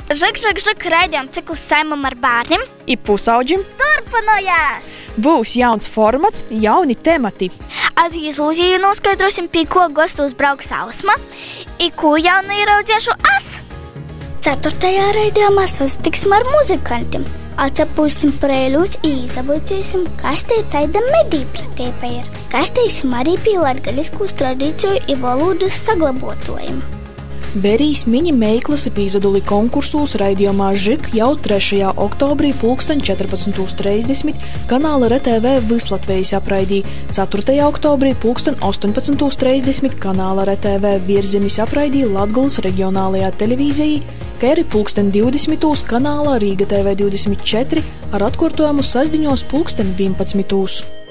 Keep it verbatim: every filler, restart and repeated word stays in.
Žik, žik, žik, raidījuma cikls Saimam ar bērnim I pusauģim turpinājās. Būs jauns formats, jauni temati. At izlūzīju noskaidrosim, pie ko gostos brauks Ausma, I ko jaunu ieraudziešu es. Ceturtajā raidījumā satiksim ar muzikantiem. Atcepūsim prēļus I izavotīsim, kas te taida medīpratība ir. Kas teisim arī pie latgaļiskus tradīciju I valodas saglabotojiem. Verīs mini meiklas epīzoduli konkursus raidījumā Žik jau trešajā oktobrī pulksten četrpadsmit trīsdesmit kanāla R T V Vislatvijas apraidī, ceturtajā oktobrī pulksten astoņpadsmit trīsdesmit kanāla R T V Vierzemis apraidī Latgolas reģionālajā televīzijā, kā arī pulksten divdesmit kanālā Rīga T V divdesmit četri ar atkārtojumu sasdiņos pulksten vienpadsmit.